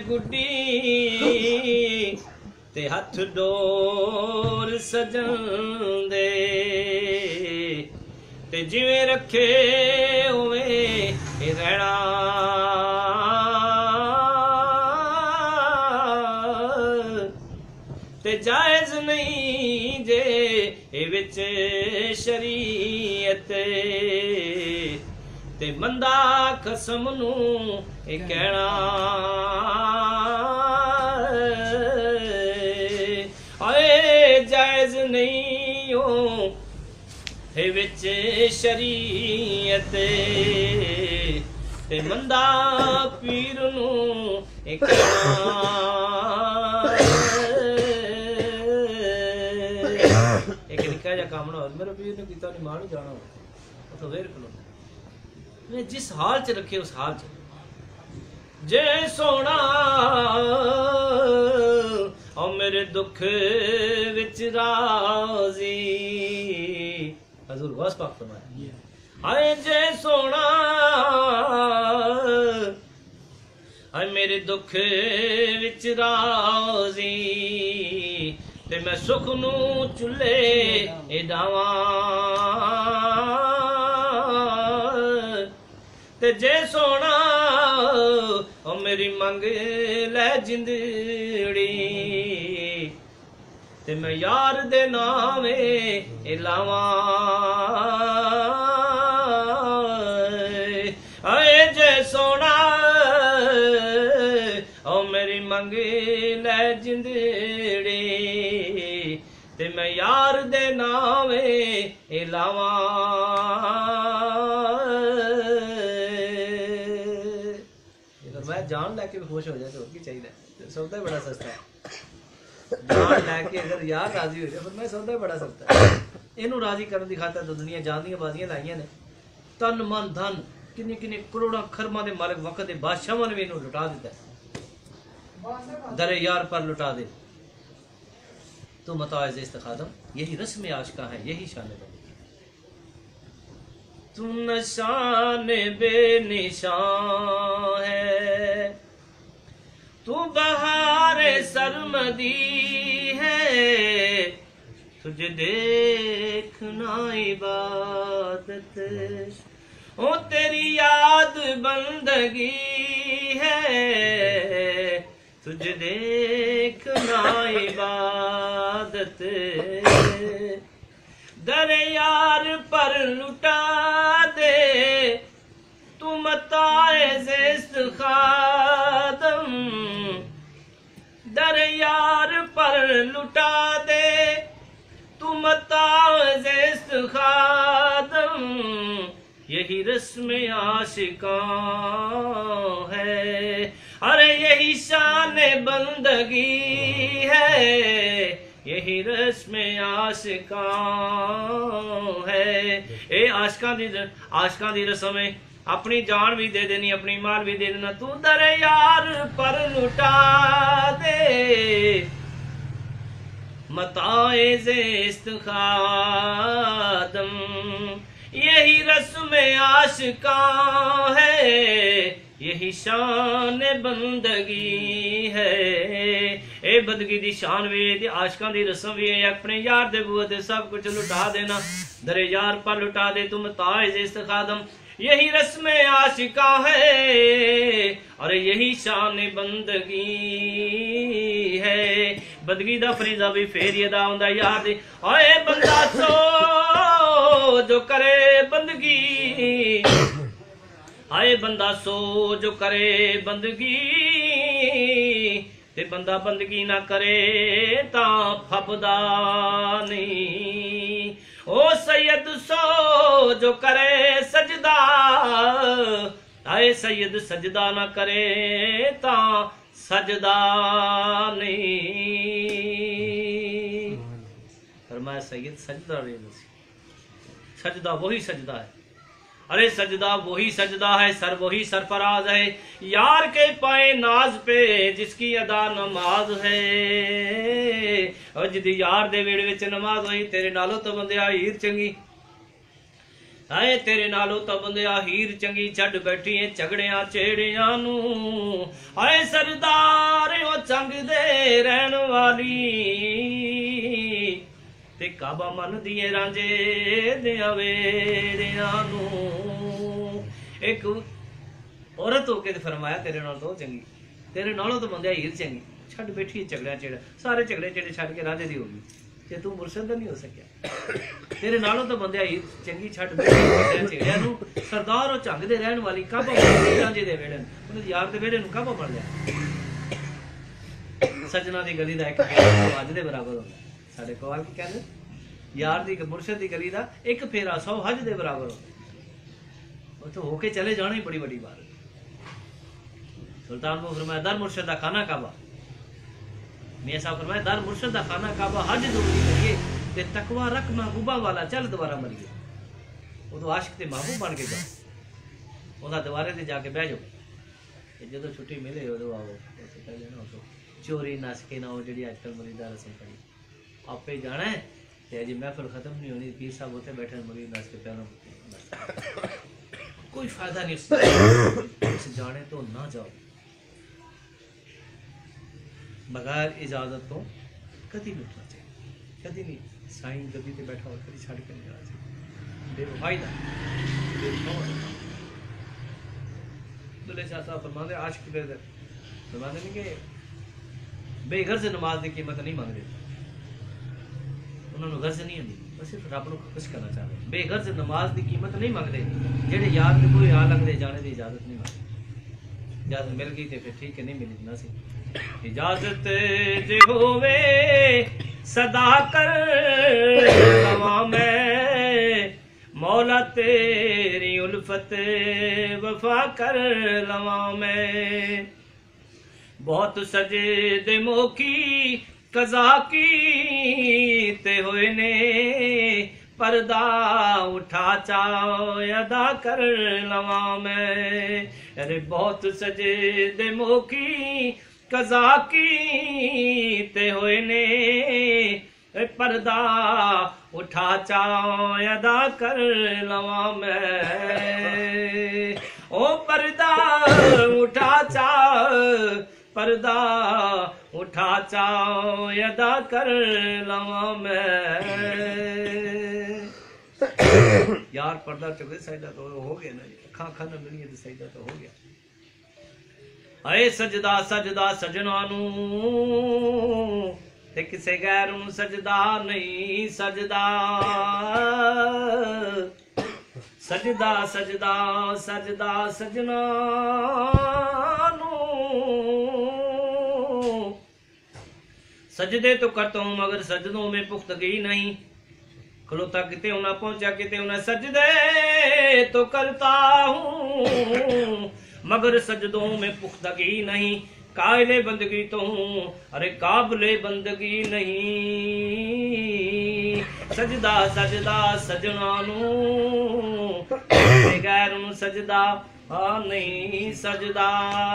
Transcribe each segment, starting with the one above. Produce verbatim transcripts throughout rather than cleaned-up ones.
गुड्डी ते हथ डोर सजन दे ते जिवें रखे उवें रहना ते जायज नहीं जे विच शरीयत ते मंदा खसम नू कहना आए जायज नहीं हो विच शरीयत ते मंदा पीर नू कहना एक निक्का जा काम ना मेरे पीर ने कीता नहीं मां जाना तो वेर खलो मैं जिस हाल च रखे उस हाल च जे सोना और मेरे दुख विच राजी हजूर गौस पाक फरमाया आए जे सोना आए मेरे दुख विच राजी ते मैं सुख नू चुले डावा ते जे सोना ओ मेरी मंग लै जिंदड़ी ते मैं यार दे नावे लावा आए जे सोना ओ मेरी मंग लै जिंदड़ी ते मैं यार दे नावे लावा मैं जान लैके भी खुश हो जाए तो की चाहिए सौदा बड़ा सस्ता है जान लैके अगर यार राजी हो जाए फिर मैं सौदा बड़ा सस्ता है इनू राजी करने की खातर तो दुनिया जान दी बाजियां लाइया ने तन मन धन किन्ने किन्ने करोड़ा खरमां दे मालिक वक्त दे बादशाहां ने भी इनू लुटा दिता दरे यार पर लुटा दे तो मताज इस्तिखादम यही रस्म आशिका है यही शान है तू नशान बेनिशान है तू बहार सरमदी है तुझे देखना इबादत ओ तेरी याद बंदगी है तुझे देखना इबादत दर यार पर लुटा दे तू मताए खादम दर यार पर लुटा दे तू मताए खादम यही रस्म आशिकां है अरे यही शान बंदगी है यही रस्म आशिकां है ए आशिकां दी आशिकां दी रस्म है अपनी जान भी दे देनी अपनी माल भी दे देना तू दर यार पर लुटा दे मताए इस्तिखादम यही रस्म आशिकां है यही शान बंदगी है ए बंदगी दी शान भी है आशिकां दी रस्म भी है अपने यार दे बूहे ते सब कुछ लुटा देना दरे यार पर लुटा दे तुम ताइज इस्तिखादम यही रस्म आशिकां है और यही शान बंदगी है बंदगी दा फरीज़ा भी फेर अदा हुंदा यार दे ओए बंदा सो जो करे बंदगी आए बंदा सो जो करे बंदगी ते बंदा बंदगी ना करे तां फबदा नहीं ओ सैयद सो जो करे सजदा आए सैयद सजदा ना करे तां सजदा नहीं फरमाया सैयद सजदा नहीं सजदा वही सजदा है अरे सजदा वही सजदा है सर वही सरफराज है यार के पाए नाज पे जिसकी अदा नमाज है और जिदी यार दे वेड़े विच नमाज होई तेरे नालों तो बंदिया हीर चंगी आए तेरे नालों तो बंदिया हीर चंगी छड़ बैठी है झगड़िया चेड़िया नू। आए सरदार ओ चंग दे रहन वाली ते काबा मन दिए रांझे दिया वेड़िया नू। एक औरत होके ते फरमाया तेरे नाल तो चंगी, तेरे नालों तो बंदिया हीर चंगी छड़ बैठी है झगड़िया चेड़ा, सारे झगड़े चेड़े छड़ के रांझे दी होगी ते तू मुर्शद नहीं हो सकिया। तेरे नालों तो बंदिया हीर चंगी छड़ बैठी चेड़िया नू। सरदार ओ झंग दे रहन वाली काबा रांझे दे वेड़े उन्हें यार दे वेड़े नू काबा बन लिया। सजना दी गली दा एक फेरा अज दे बराबर होंदा। साडे कवाल की कहंदे यार दी मुर्शद दी गली दा एक फेरा सौ हज दे बराबर होंदा। वो तो होके चले जाना ही बड़ी बड़ी बात। सुल्तान को फरमाया दर मुर्शद दा खाना काबा। मियां साहब फरमाया दर मुर्शद दा खाना काबा हज दूरी करिए ते तकवा रख महबूबा वाला चल दोबारा मरिए। वो तो आशिक ते महबूब बन के जाओ ओदा दोबारे ते जाके बह जाओ। जो छुट्टी मिले उदो आओ उससे पहले ना तो चोरी नस के ना हो जी अजकल मरीदा रस्म पड़ी आपे जाना है ते अजे महफिल खत्म नहीं होनी पीर साहब उत्थे बैठे मरीद नस के पहले कोई फायदा नहीं। उस जाने तो ना जाओ बगैर इजाजत तो कभी नहीं उठना चाहिए, कभी नहीं। साईं गद्दी ते बैठा हो कभी छड़ के नहीं जाना चाहिए बेवफायदा बेवफा। दुल्हे शाह साहब फरमाते आशिक दे फरमाते नहीं कि बेगर्ज नमाज की कीमत नहीं मंगते, उन्होंने गर्ज नहीं आती बस सिर्फ रब को खुश करना चाहते। बेगर्ज नमाज की कीमत नहीं मंगते जेडे यार के कोई आ लगते जाने की इजाजत नहीं मंगते। इजाजत मिल गई तो फिर ठीक है, नहीं मिली ना सी इजाजत जे होवे सदा कर लवा मैं मौला तेरी उल्फत वफा कर लवा मैं। बहुत सजे दे मोकी कजा की ते होए ने पर्दा उठा चाओ अदा कर लवा मैं। अरे बहुत सजे दे मोकी कजा की ते होए ने पर्दा उठा चाओ अदा कर लवा मैं। ओ पर्दा उठा चा पर्दा उठा चाओ अदा कर लवा मैं। यार पर्दा चुके सजदा तो हो गया ना, अखा अखा ना मिली तो सजदा तो हो गया। अरे सजदा सजदा सजना नू ते किसे गैर नू सजदा नहीं सजदा। सजदा सजदा सजदा सजना नू सजदे तो करता हूं मगर सजदों में पुख्तगी नहीं। खलोता किते ना पहुंचा किते ना सजदे तो करता हूं मगर सजदों में पुख्तगी नहीं। कायले बंदगी तो हूं अरे काबले बंदगी नहीं। सजदा सजदा सजना नू गैर नू सजदा हाँ नहीं सजदा।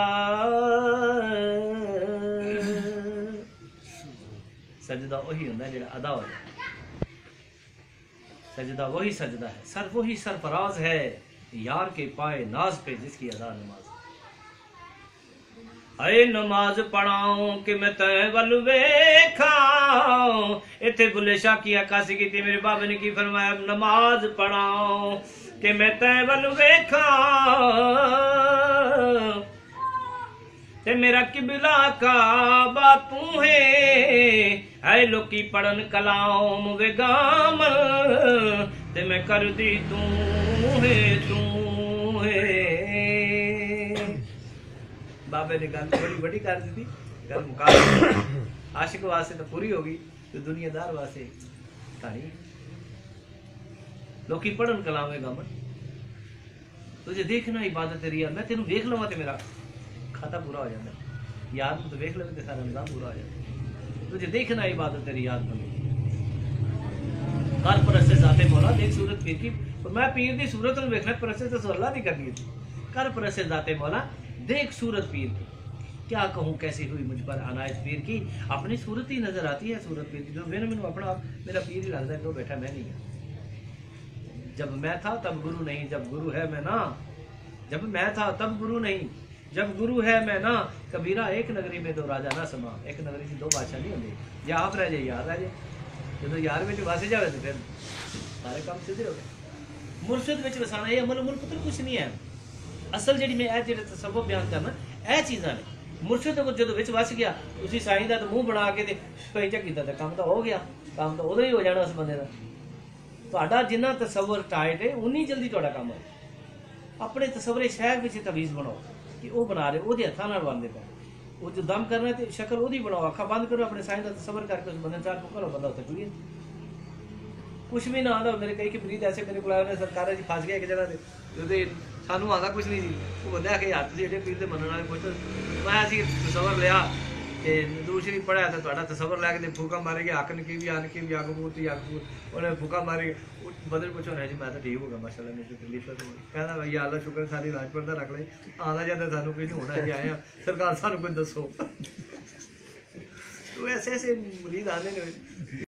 सजदा वही होता है जो अदा हो जाए। सजदा वही सजदा है, सर वही सरफराज है यार के पाए नाज पे जिसकी अदा नमाज। अरे नमाज पढ़ाओ कि मैं तय वल वेखाओ। इथे बुले शाह की अक्कासी की थी, मेरे बाबे ने की फरमाया नमाज पढ़ाओ कि मैं तय वल वेखाओ ते मेरा किबला काबा तू है। ऐ लोकी पढ़न कलाम वेगाम ते मैं कर दी तू है तू है। बाबे ने गल बड़ी बड़ी कर दी थी, गल मुका आशिक वास्ते तो पूरी होगी तो दुनियादार वास्ते कहानी। लोकी पढ़न कलाम वेगाम तुझे देखना इबादत रिया, मैं तेन वेख लवा ते मेरा खाता पूरा हो जाता है। याद तो वेख लवे तो सारा निजाम पूरा हो जाता है। तुझे देखना इबादत तेरी याद बनी कर परस्ते जाते मौला देख सूरत पीर की। मैं पीर की सूरत में वेखना परस्ते तो अल्लाह नहीं करनी थी। कर परस्ते जाते मौला देख सूरत पीर की। क्या कहूँ कैसी हुई मुझ पर अनायत पीर की। अपनी सूरत ही नजर आती है सूरत पीर की। जो मैंने मैंने अपना मेरा पीर ही लगता है तो बैठा मैं नहीं है। जब मैं था तब गुरु नहीं, जब गुरु है मैं ना। जब मैं था तब गुरु नहीं, जब गुरु है मैं ना। कबीरा एक नगरी में दो राजा ना समा। एक नगरी में दो बादशाह नहीं होंगे, या आप रह जाए यार रह जाए। जो यार में वस जाए तो फिर सारे काम सीधे हो गए। मुर्शिद में वसाना ये अमल उमल पुत्र कुछ नहीं है। असल जी मैं जो तसव्वुफ बयान करना यह चीज़ा ने। मुर्शिद जो विच वस गया उसी साईं का तो मूँह बना के कई किया तो काम तो हो गया, काम तो उदों ही हो जाना उस बंदे का। ਤੁਹਾਡਾ ਜਿੰਨਾ ਤਸੱਵਰ ਟਾਈਟ ਹੈ ਉਨੀ ਜਲਦੀ ਤੁਹਾਡਾ ਕੰਮ ਹੈ। ਆਪਣੇ ਤਸੱਵਰੇ ਸ਼ਹਿਰ ਵਿੱਚ ਤਵੀਜ਼ ਬਣਾਓ ਕਿ ਉਹ ਬਣਾ ਰਹੇ, ਉਹਦੇ ਹੱਥਾਂ ਨਾਲ ਬਣਦੇ ਪਏ। ਉਹ ਜੋ ਦਮ ਕਰਨਾ ਤੇ ਸ਼ਕਲ ਉਹਦੀ ਬਣਾਓ, ਅੱਖਾਂ ਬੰਦ ਕਰੋ, ਆਪਣੇ ਸਾਈਂ ਦਾ ਤਸੱਵਰ ਕਰਕੇ ਉਸ ਬੰਦੇ ਚਾਰ ਕਰੋ, ਬੰਦਾ ਉੱਥੇ ਟੁਰੀਏ। ਕੁਛ ਵੀ ਨਾ ਆਉਂਦਾ। ਮੇਰੇ ਕਈ ਕਿ ਪ੍ਰੀਤ ਐਸੇ ਮੇਰੇ ਕੋਲ ਆਏ ਨੇ ਸਰਕਾਰਾਂ 'ਚ ਫਸ ਗਿਆ ਇੱਕ ਜਗ੍ਹਾ ਤੇ, ਉਹਦੇ ਸਾਨੂੰ ਆਉਂਦਾ ਕੁਛ ਨਹੀਂ ਸੀ। ਉਹ ਬੰਦਾ ਕਿ ਹੱਥ ਸੀ ਏਡੇ ਪੀਰ ਦੇ ਮੰਨਣ ਵਾਲੇ ਕੁਛ। ਮੈਂ ਅਸੀਂ ਤਸੱਵਰ ਲਿਆ ਤੇ ਦੂਸਰੀ ਪੜਿਆ ਤਾਂ ਤੁਹਾਡਾ ਤਸੱਵਰ ਲੈ ਕੇ ਫੂਕਾ ਮਾਰੇ ਗਿਆ, ਹੱਕ ਨਕੀ ਵੀ ਆਨ ਕੀ ਵੀ ਅਗਬੂਤੀ ਅਗਬੂਤ ਉਹਨੇ ਫੂਕਾ ਮਾਰੇ। ਬਦਲ ਕੁਛ ਹੋਣਾ ਜੀ, ਮੈਂ ਤਾਂ ਠੀਕ ਹੋ ਗਿਆ ਮਾਸ਼ਾਅੱਲਾ, ਨਹੀਂ ਤਾਂ ਤਕਲੀਫ ਤਾਂ ਕਹਿੰਦਾ ਬਈ ਅੱਲਾ ਸ਼ੁਕਰ ਸਾਰੀ ਰਾਜਪੁਰ ਦਾ ਰੱਖ ਲੈ, ਆਉਂਦਾ ਜਾਂਦਾ ਸਾਨੂੰ ਕੁਝ ਨਹੀਂ ਹੋਣਾ ਜੀ, ਆਏ ਆ ਸਰਕਾਰ ਸਾਨੂੰ ਕੋਈ ਦੱਸੋ। ਐਸੇ ਐਸੇ ਮੁਰੀਦ ਆਉਂਦੇ ਨੇ।